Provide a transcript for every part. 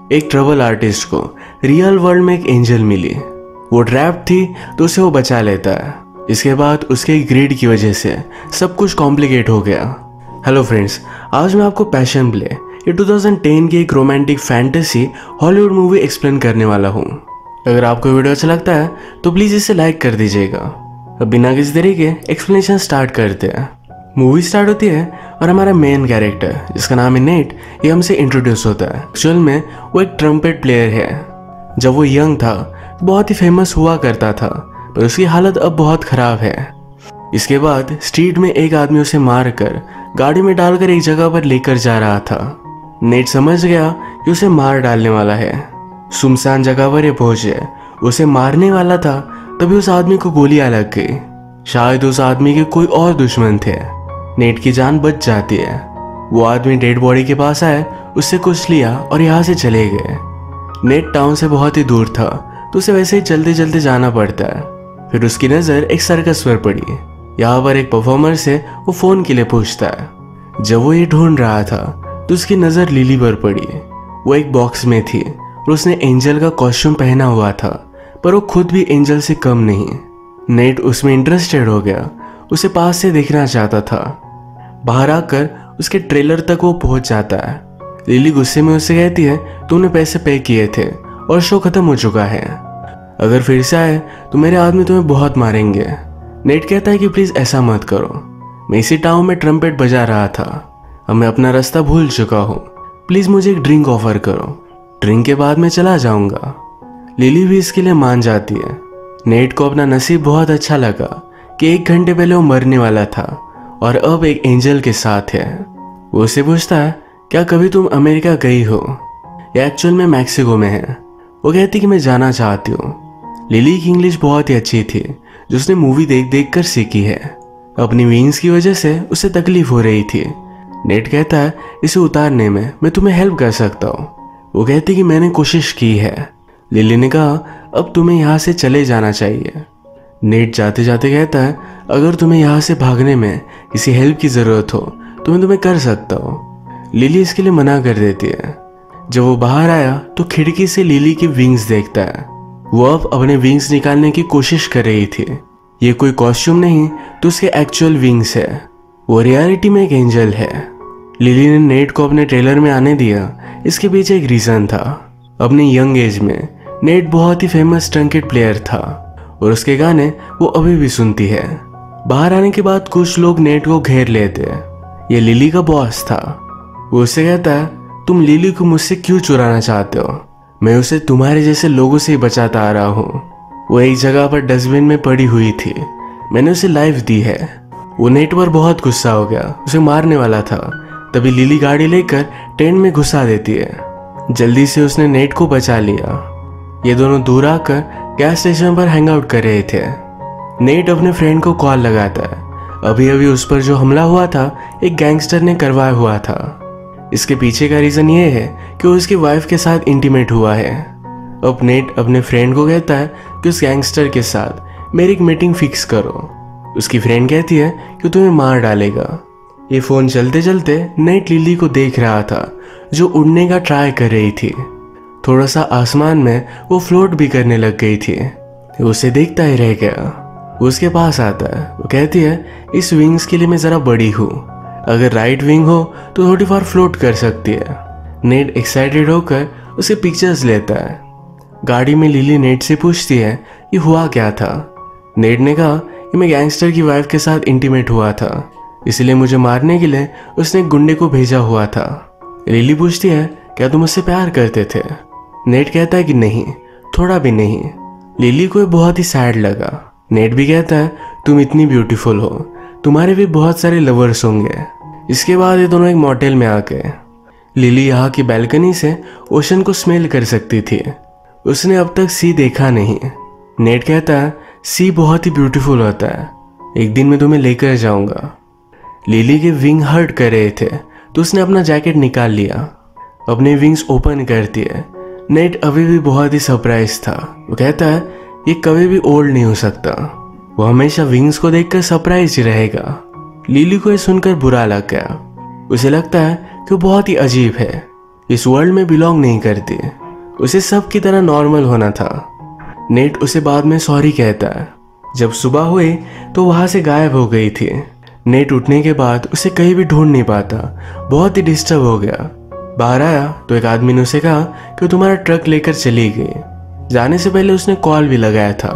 एक trouble artist को real world में एक एंजल मिली। वो ट्रैप थी तो उसे वो बचा लेता है। इसके बाद उसके ग्रीड की वजह से सब कुछ कॉम्प्लिकेट हो गया। हेलो फ्रेंड्स, आज मैं आपको पैशन प्ले ये 2010 की एक romantic fantasy Hollywood movie explain करने वाला हूँ। अगर आपको वीडियो अच्छा लगता है तो प्लीज़ इसे लाइक कर दीजिएगा। अब बिना किसी तरीके एक्सप्लेनेशन स्टार्ट करते हैं। मूवी स्टार्ट होती है और हमारा मेन कैरेक्टर जिसका नाम है नेट, ये हमसे इंट्रोड्यूस होता है। एक्चुअल में वो एक ट्रम्पेट प्लेयर है। जब वो यंग था तो बहुत ही फेमस हुआ करता था, पर उसकी हालत अब बहुत ख़राब है। इसके बाद स्ट्रीट में एक आदमी उसे मार कर गाड़ी में डालकर एक जगह पर लेकर जा रहा था। नेट समझ गया कि उसे मार डालने वाला है। सुनसान जगह पर ये पहुंचे, उसे मारने वाला था तभी उस आदमी को गोलियां लग गई। शायद उस आदमी के कोई और दुश्मन थे। नेट की जान बच जाती है। वो आदमी डेड बॉडी के पास आए, उससे कुछ लिया और यहाँ से चले गए। नेट टाउन से बहुत ही दूर था तो उसे वैसे ही चलते चलते जाना पड़ता है। फिर उसकी नज़र एक सर्कस पर पड़ी। यहाँ पर एक परफॉर्मर से वो फ़ोन के लिए पूछता है। जब वो ये ढूंढ रहा था तो उसकी नज़र लिली पर पड़ी। वो एक बॉक्स में थी और उसने एंजल का कॉस्ट्यूम पहना हुआ था, पर वो खुद भी एंजल से कम नहीं। नेट उसमें इंटरेस्टेड हो गया, उसे पास से देखना चाहता था। बाहर आकर उसके ट्रेलर तक वो पहुंच जाता है। लिली गुस्से में उससे कहती है तुमने पैसे पे किए थे और शो खत्म हो चुका है। अगर फिर से आए तो मेरे आदमी तुम्हें बहुत मारेंगे। नेट कहता है कि प्लीज़ ऐसा मत करो, मैं इसी टाउन में ट्रम्पेट बजा रहा था, अब मैं अपना रास्ता भूल चुका हूँ, प्लीज़ मुझे एक ड्रिंक ऑफर करो, ड्रिंक के बाद मैं चला जाऊँगा। लिली भी इसके लिए मान जाती है। नेट को अपना नसीब बहुत अच्छा लगा कि 1 घंटे पहले वो मरने वाला था और अब एक एंजल के साथ है। वो उससे पूछता है क्या कभी तुम अमेरिका गई हो? या एक्चुअल में मैक्सिको में है। वो कहती कि मैं जाना चाहती हूँ। लिली की इंग्लिश बहुत ही अच्छी थी जो उसने मूवी देख देख कर सीखी है। अपनी विंग्स की वजह से उसे तकलीफ हो रही थी। नेट कहता है इसे उतारने में मैं तुम्हें हेल्प कर सकता हूँ। वो कहती कि मैंने कोशिश की है। लिली ने कहा अब तुम्हें यहाँ से चले जाना चाहिए। नेट जाते जाते कहता है अगर तुम्हें यहाँ से भागने में किसी हेल्प की ज़रूरत हो तो मैं तुम्हें कर सकता हूँ। लिली इसके लिए मना कर देती है। जब वो बाहर आया तो खिड़की से लिली की विंग्स देखता है। वो अब अपने विंग्स निकालने की कोशिश कर रही थी। ये कोई कॉस्ट्यूम नहीं तो उसके एक्चुअल विंग्स है। वो रियलिटी में एक एंजल है। लिली ने नेट को अपने ट्रेलर में आने दिया, इसके पीछे एक रीज़न था। अपने यंग एज में नेट बहुत ही फेमस ट्रम्पेट प्लेयर था और उसके गाने वो अभी भी सुनती है। बाहर आने के बाद कुछ लोग नेट को घेर लेते हैं। ये लिली का बॉस था। वो उससे कहता है तुम लिली को मुझसे क्यों चुराना चाहते हो? मैं उसे तुम्हारे जैसे लोगों से ही बचाता आ रहा हूँ। वो एक जगह पर डस्टबिन में पड़ी हुई थी, मैंने उसे लाइफ दी है। वो नेट पर बहुत गुस्सा हो गया, उसे मारने वाला था। तभी लिली गाड़ी लेकर टेंट में घुसा देती है। जल्दी से उसने नेट को बचा लिया। ये दोनों दूर आकर गैस स्टेशन पर हैंग आउट कर रहे थे। नेट अपने फ्रेंड को कॉल लगाता है। अभी अभी उस पर जो हमला हुआ था एक गैंगस्टर ने करवाया हुआ था। इसके पीछे का रीज़न ये है कि वो उसकी वाइफ के साथ इंटीमेट हुआ है। अब नेट अपने फ्रेंड को कहता है कि उस गैंगस्टर के साथ मेरी एक मीटिंग फिक्स करो। उसकी फ्रेंड कहती है कि तुम्हें मार डालेगा। ये फ़ोन चलते चलते नेट लिली को देख रहा था जो उड़ने का ट्राई कर रही थी। थोड़ा सा आसमान में वो फ्लोट भी करने लग गई थी। वो उसे देखता ही रह गया। वो उसके पास आता है। वो कहती है इस विंग्स के लिए मैं ज़रा बड़ी हूँ, अगर राइट विंग हो तो थोड़ी बार फ्लोट कर सकती है। नेट एक्साइटेड होकर उसे पिक्चर्स लेता है। गाड़ी में लिली नेट से पूछती है ये हुआ क्या था। नेट ने कहा कि मैं गैंगस्टर की वाइफ के साथ इंटीमेट हुआ था, इसलिए मुझे मारने के लिए उसने एक गुंडे को भेजा हुआ था। लिली पूछती है क्या तुम उससे प्यार करते थे? नेट कहता है कि नहीं, थोड़ा भी नहीं। लिली को बहुत ही सैड लगा। नेट भी कहता है तुम इतनी ब्यूटीफुल हो, तुम्हारे भी बहुत सारे लवर्स होंगे। इसके बाद ये दोनों एक मोटेल में आ गए। लिली यहाँ की बैल्कनी से ओशन को स्मेल कर सकती थी। उसने अब तक सी देखा नहीं। नेट कहता है सी बहुत ही ब्यूटीफुल होता है, एक दिन मैं तुम्हें लेकर जाऊंगा। लिली के विंग हर्ट कर रहे थे तो उसने अपना जैकेट निकाल लिया। अपने विंग्स ओपन करती है। नेट अभी भी बहुत ही सरप्राइज था। वो कहता है ये कभी भी ओल्ड नहीं हो सकता, वो हमेशा विंग्स को देखकर सरप्राइज ही रहेगा। लिली को ये सुनकर बुरा लग गया। उसे लगता है कि वो बहुत ही अजीब है। इस वर्ल्ड में बिलोंग नहीं करती। उसे सब की तरह नॉर्मल होना था। नेट उसे बाद में सॉरी कहता है। जब सुबह हुई तो वहां से गायब हो गई थी। नेट उठने के बाद उसे कहीं भी ढूंढ नहीं पाता, बहुत ही डिस्टर्ब हो गया। बाहर आया तो एक आदमी ने उसे कहा कि तुम्हारा ट्रक लेकर चली गई। जाने से पहले उसने कॉल भी लगाया था।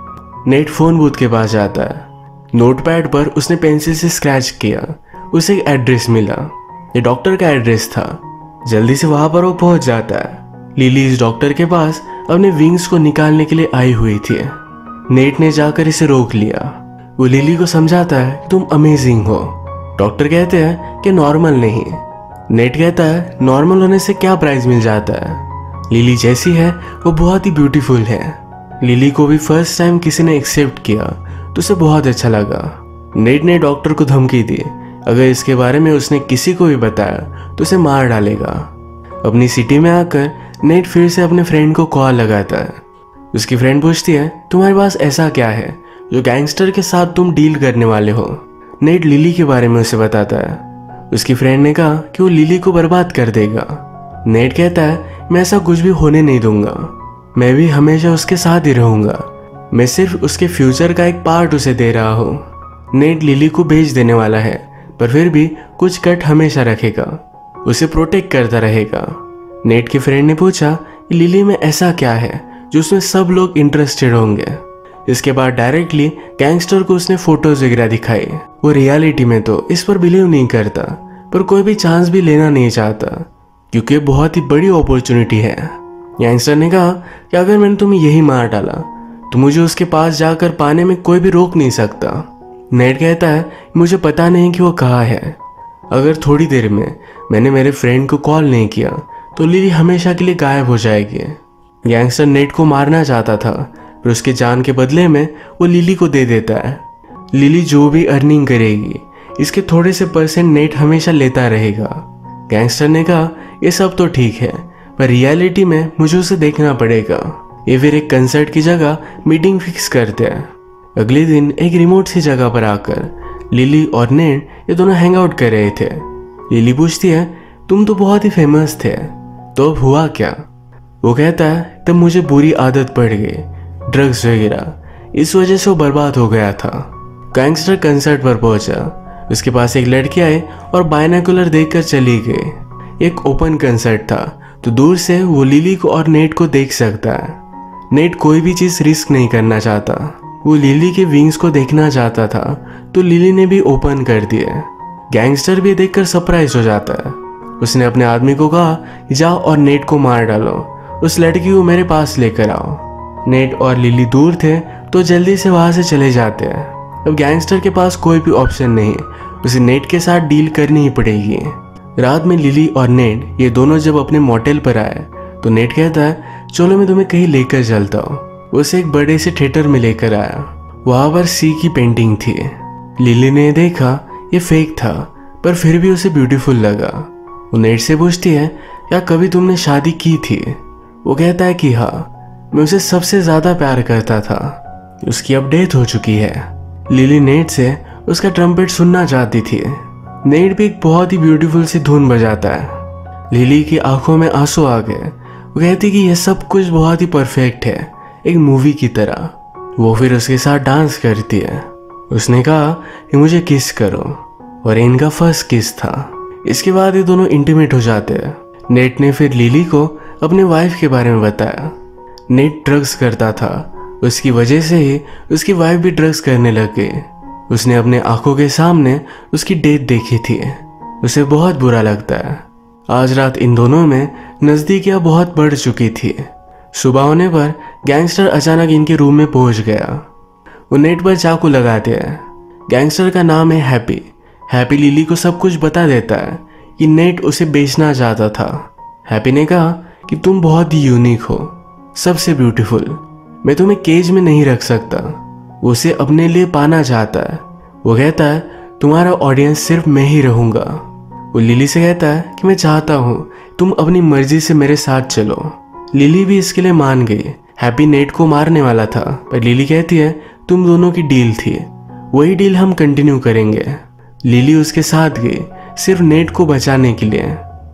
नेट फोन बूथ के पास जाता है। नोटपैड पर उसने पेंसिल से स्क्रैच किया। उसे एक एड्रेस मिला। ये डॉक्टर का एड्रेस था। जल्दी से वहां पर वो पहुंच जाता है। लिली इस डॉक्टर के पास अपने विंग्स को निकालने के लिए आई हुई थी। नेट ने जाकर इसे रोक लिया। वो लिली को समझाता है तुम अमेजिंग हो। डॉक्टर कहते हैं कि नॉर्मल नहीं। नेट कहता है नॉर्मल होने से क्या प्राइज मिल जाता है। लिली जैसी है वो बहुत ही ब्यूटीफुल है। लिली को भी फर्स्ट टाइम किसी ने एक्सेप्ट किया तो उसे बहुत अच्छा लगा। नेट ने डॉक्टर को धमकी दी, अगर इसके बारे में उसने किसी को भी बताया तो उसे मार डालेगा। अपनी सिटी में आकर नेट फिर से अपने फ्रेंड को कॉल लगाता है। उसकी फ्रेंड पूछती है तुम्हारे पास ऐसा क्या है जो गैंगस्टर के साथ तुम डील करने वाले हो। नेट लिली के बारे में उसे बताता है। उसकी फ्रेंड ने कहा कि वो लिली को बर्बाद कर देगा। नेट कहता है मैं ऐसा कुछ भी होने नहीं दूंगा, मैं भी हमेशा उसके साथ ही रहूंगा, मैं सिर्फ उसके फ्यूचर का एक पार्ट उसे दे रहा हूँ। नेट लिली को बेच देने वाला है पर फिर भी कुछ कट हमेशा रखेगा, उसे प्रोटेक्ट करता रहेगा। नेट की फ्रेंड ने पूछा लिली में ऐसा क्या है जो उसमें सब लोग इंटरेस्टेड होंगे। इसके बाद डायरेक्टली गैंगस्टर को उसने फोटोज वगैरह दिखाई। वो रियलिटी में तो इस पर बिलीव नहीं करता पर कोई भी चांस भी लेना नहीं चाहता क्योंकि बहुत ही बड़ी अपॉर्चुनिटी है। गैंगस्टर ने कहा कि अगर मैंने तुम्हें यही मार डाला तो मुझे उसके पास जाकर पाने में कोई भी रोक नहीं सकता। नेट कहता है मुझे पता नहीं कि वो कहाँ है। अगर थोड़ी देर में मैंने मेरे फ्रेंड को कॉल नहीं किया तो लिली हमेशा के लिए गायब हो जाएगी। गैंगस्टर नेट को मारना चाहता था पर उसके जान के बदले में वो लिली को दे देता है। लिली जो भी अर्निंग करेगी इसके थोड़े से परसेंट नेट हमेशा लेता रहेगा। गैंगस्टर ने कहा ये सब तो ठीक है पर रियलिटी में मुझे उसे देखना पड़ेगा। ये फिर एक कंसर्ट की जगह मीटिंग फिक्स करते हैं। अगले दिन एक रिमोट सी जगह पर आकर लिली और नेट ये दोनों हैंग आउट कर रहे थे। लिली पूछती है तुम तो बहुत ही फेमस थे, तो अब हुआ क्या। वो कहता है तब मुझे बुरी आदत पड़ गई, ड्रग्स वगैरह, इस वजह से वो बर्बाद हो गया था। गैंगस्टर कंसर्ट पर पहुंचा। उसके पास एक लड़की आई और बायनोकुलर देखकर चली गई। एक ओपन कंसर्ट था तो दूर से वो लिली को और नेट को देख सकता है। नेट कोई भी चीज रिस्क नहीं करना चाहता। वो लिली के विंग्स को देखना चाहता था तो लिली ने भी ओपन कर दिए। गैंगस्टर भी देखकर सरप्राइज हो जाता है। उसने अपने आदमी को कहा जाओ और नेट को मार डालो, उस लड़की को मेरे पास लेकर आओ। नेट और लिली दूर थे तो जल्दी से वहां से चले जाते हैं। अब गैंगस्टर के पास कोई भी ऑप्शन नहीं, उसे नेट के साथ डील करनी ही पड़ेगी। रात में लिली और नेट ये दोनों जब अपने मोटेल पर आए तो नेट कहता है चलो मैं तुम्हें कहीं लेकर चलता हूँ। उसे एक बड़े से थिएटर में लेकर आया। वहां पर सी की पेंटिंग थी। लिली ने देखा ये फेक था पर फिर भी उसे ब्यूटीफुल लगा। वो नेट से पूछती है क्या कभी तुमने शादी की थी। वो कहता है कि हाँ, मैं उसे सबसे ज्यादा प्यार करता था, उसकी अब डेथ हो चुकी है। लिली नेट से उसका ट्रम्पेट सुनना चाहती थी। नेट भी एक बहुत ही ब्यूटीफुल सी धुन बजाता है। लिली की आंखों में आंसू आ गए। वो कहती कि यह सब कुछ बहुत ही परफेक्ट है, एक मूवी की तरह। वो फिर उसके साथ डांस करती है। उसने कहा कि मुझे किस करो और इनका फर्स्ट किस था। इसके बाद ये दोनों इंटीमेट हो जाते हैं। नेट ने फिर लिली को अपने वाइफ के बारे में बताया। नेट ड्रग्स करता था, उसकी वजह से ही उसकी वाइफ भी ड्रग्स करने लग गई। उसने अपने आंखों के सामने उसकी डेथ देखी थी। उसे बहुत बुरा लगता है। आज रात इन दोनों में नजदीकियां बहुत बढ़ चुकी थी। सुबह होने पर गैंगस्टर अचानक इनके रूम में पहुंच गया। वो नेट पर चाकू लगाते हैं। गैंगस्टर का नाम है हैप्पी। हैप्पी लिली को सब कुछ बता देता है कि नेट उसे बेचना चाहता था। हैप्पी ने कहा कि तुम बहुत ही यूनिक हो, सबसे ब्यूटीफुल, मैं तुम्हें केज में नहीं रख सकता। वो उसे अपने लिए पाना चाहता है। वो कहता है तुम्हारा ऑडियंस सिर्फ मैं ही रहूंगा। वो लिली से कहता है कि मैं चाहता हूँ तुम अपनी मर्जी से मेरे साथ चलो। लिली भी इसके लिए मान गई। हैप्पी नेट को मारने वाला था पर लिली कहती है तुम दोनों की डील थी, वही डील हम कंटिन्यू करेंगे। लिली उसके साथ गई सिर्फ नेट को बचाने के लिए।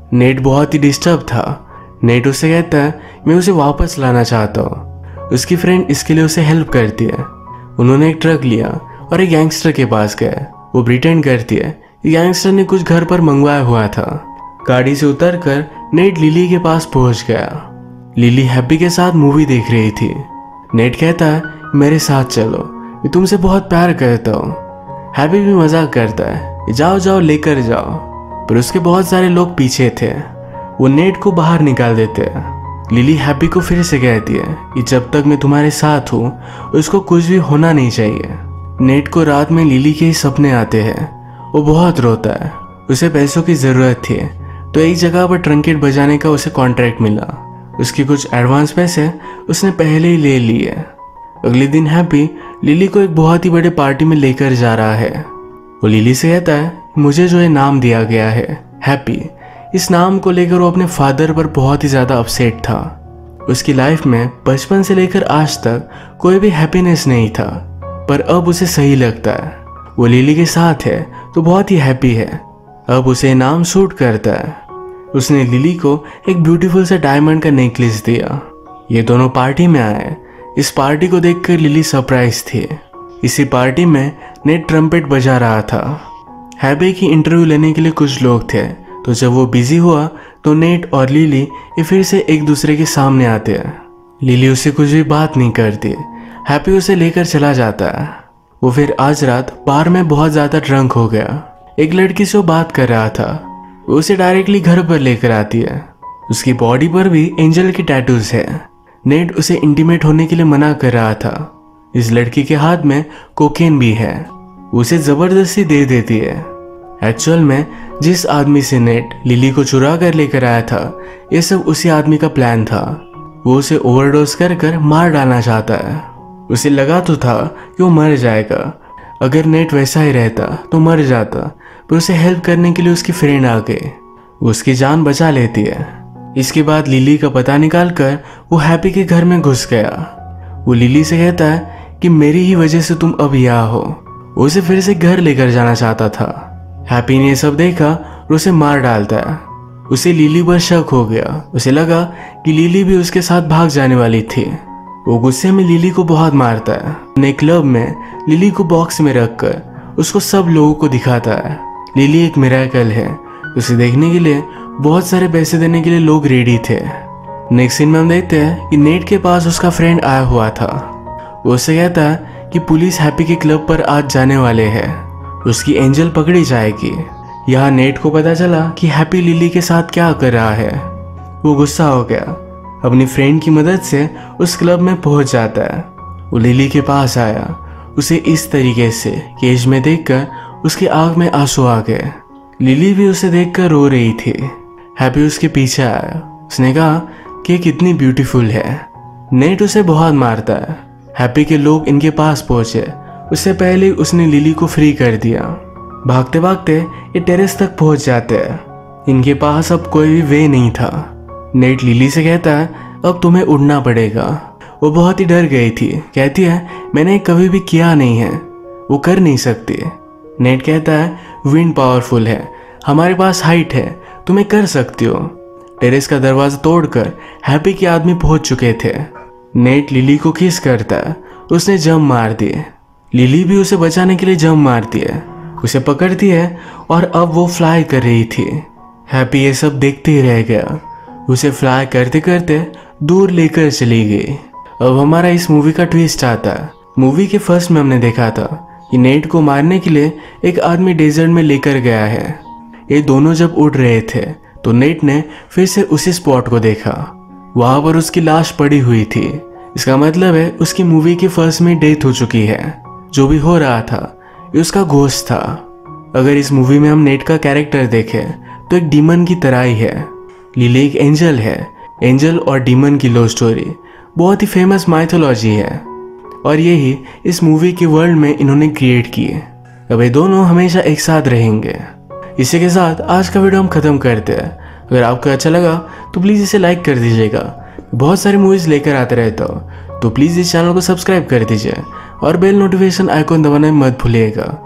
नेट बहुत ही डिस्टर्ब था। नेट उससे कहता है मैं उसे वापस लाना चाहता हूँ। उसकी फ्रेंड इसके लिए उसे हेल्प करती है। उन्होंने एक ट्रक लिया और एक गैंगस्टर के पास गए। वो प्रिटेंड करती है कि गैंगस्टर ने कुछ घर पर मंगवाया हुआ था। गाड़ी से उतरकर नेट लिली के पास पहुंच गया। लिली हैप्पी के साथ मूवी देख रही थी। नेट कहता है मेरे साथ चलो, मैं तुमसे बहुत प्यार करता हूँ। हैप्पी भी मजाक करता है जाओ जाओ लेकर जाओ, पर उसके बहुत सारे लोग पीछे थे। वो नेट को बाहर निकाल देते हैं। लिली हैप्पी को फिर से कहती है कि जब तक मैं तुम्हारे साथ हूँ उसको कुछ भी होना नहीं चाहिए। नेट को रात में लिली के ही सपने आते हैं। वो बहुत रोता है। उसे पैसों की ज़रूरत थी, तो एक जगह पर ट्रंकेट बजाने का उसे कॉन्ट्रैक्ट मिला। उसके कुछ एडवांस पैसे उसने पहले ही ले लिए। अगले दिन हैप्पी लिली को एक बहुत ही बड़े पार्टी में लेकर जा रहा है। वो लिली से कहता है मुझे जो ये नाम दिया गया है हैप्पी, इस नाम को लेकर वो अपने फादर पर बहुत ही ज़्यादा अपसेट था। उसकी लाइफ में बचपन से लेकर आज तक कोई भी हैप्पीनेस नहीं था, पर अब उसे सही लगता है। वो लिली के साथ है तो बहुत ही हैप्पी है। अब उसे नाम सूट करता है। उसने लिली को एक ब्यूटीफुल सा डायमंड का नेकलेस दिया। ये दोनों पार्टी में आए। इस पार्टी को देखकर लिली सरप्राइज थी। इसी पार्टी में नेट ट्रम्पेट बजा रहा था। हैप्पी की इंटरव्यू लेने के लिए कुछ लोग थे, तो जब वो बिजी हुआ तो नेट और लिली ये फिर से एक दूसरे के सामने आते हैं। लिली उससे कुछ भी बात नहीं करती। हैप्पी उसे लेकर चला जाता है। वो फिर आज रात बार में बहुत ज़्यादा ड्रंक हो गया। एक लड़की से वो बात कर रहा था। वो उसे डायरेक्टली घर पर लेकर आती है। उसकी बॉडी पर भी एंजल की टैटूज है। नेट उसे इंटीमेट होने के लिए मना कर रहा था। इस लड़की के हाथ में कोकेन भी है। उसे जबरदस्ती दे देती है। एक्चुअल में जिस आदमी से नेट लिली को चुरा कर लेकर आया था, ये सब उसी आदमी का प्लान था। वो उसे ओवरडोज कर मार डालना चाहता है। उसे लगा तो था कि वो मर जाएगा। अगर नेट वैसा ही रहता तो मर जाता, पर उसे हेल्प करने के लिए उसकी फ्रेंड आ गई। वो उसकी जान बचा लेती है। इसके बाद लिली का पता निकालकर वो हैप्पी के घर में घुस गया। वो लिली से कहता है कि मेरी ही वजह से तुम अब यहाँ हो। वो उसे फिर से घर लेकर जाना चाहता था। हैप्पी ने सब देखा और उसे मार डालता है। उसे लिली पर शक हो गया। उसे लगा कि लिली भी उसके साथ भाग जाने वाली थी। वो गुस्से में लिली को बहुत मारता है। अपने क्लब में लिली को बॉक्स में रखकर उसको सब लोगों को दिखाता है। लिली एक मिरेकल है। उसे देखने के लिए बहुत सारे पैसे देने के लिए लोग रेडी थे। नेक्स्ट सीन में हम देखते हैं कि नेट के पास उसका फ्रेंड आया हुआ था। वो उससे कहता है कि पुलिस हैप्पी के क्लब पर आज जाने वाले हैं। उसकी एंजल पकड़ी जाएगी। यहाँ नेट को पता चला कि हैप्पी लिली के साथ क्या कर रहा है। वो गुस्सा हो गया। अपनी फ्रेंड की मदद से उस क्लब में पहुंच जाता है। वो लिली के पास आया। उसे इस तरीके से केज में देखकर उसकी आंख में आंसू आ गए। लिली भी उसे देखकर रो रही थी। हैप्पी उसके पीछे आया। उसने कहा कि कितनी ब्यूटीफुल है। नेट उसे बहुत मारता है। हैप्पी के लोग इनके पास पहुंचे। उससे पहले उसने लिली को फ्री कर दिया। भागते भागते ये टेरेस तक पहुंच जाते हैं। इनके पास अब कोई भी वे नहीं था। नेट लिली से कहता है अब तुम्हें उड़ना पड़ेगा। वो बहुत ही डर गई थी। कहती है मैंने कभी भी किया नहीं है, वो कर नहीं सकती। नेट कहता है विंड पावरफुल है, हमारे पास हाइट है, तुम्हें कर सकती हो। टेरेस का दरवाजा तोड़कर हैप्पी के आदमी पहुंच चुके थे। नेट लिली को किस करता है। उसने जंप मार दिए। लिली भी उसे बचाने के लिए जंप मारती है। उसे पकड़ती है और अब वो फ्लाई कर रही थी। हैप्पी ये सब देखते ही रह गया। उसे फ्लाई करते करते दूर लेकर चली गई। अब हमारा इस मूवी का ट्विस्ट आता है। मूवी के फर्स्ट में हमने देखा था कि नेट को मारने के लिए एक आदमी डेजर्ट में लेकर गया है। ये दोनों जब उड़ रहे थे तो नेट ने फिर से उसी स्पॉट को देखा। वहां पर उसकी लाश पड़ी हुई थी। इसका मतलब है उसकी मूवी के फर्स्ट में डेथ हो चुकी है। जो भी हो रहा था ये उसका घोस्ट था। अगर इस मूवी में हम नेट का कैरेक्टर देखें तो एक डीमन की तरह ही है। लिली एक एंजल है। एंजल और डीमन की लव स्टोरी बहुत ही फेमस माइथोलॉजी है और यही इस मूवी के वर्ल्ड में इन्होंने क्रिएट की है। अब ये दोनों हमेशा एक साथ रहेंगे। इसी के साथ आज का वीडियो हम खत्म करते हैं। अगर आपको अच्छा लगा तो प्लीज़ इसे लाइक कर दीजिएगा। बहुत सारी मूवीज़ लेकर आते रहता हूँ, तो प्लीज़ इस चैनल को सब्सक्राइब कर दीजिए और बेल नोटिफिकेशन आइकॉन दबाना मत भूलिएगा।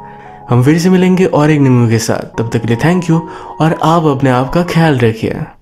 हम फिर से मिलेंगे और एक न्यू के साथ। तब तक के लिए थैंक यू और आप अपने आप का ख्याल रखिए।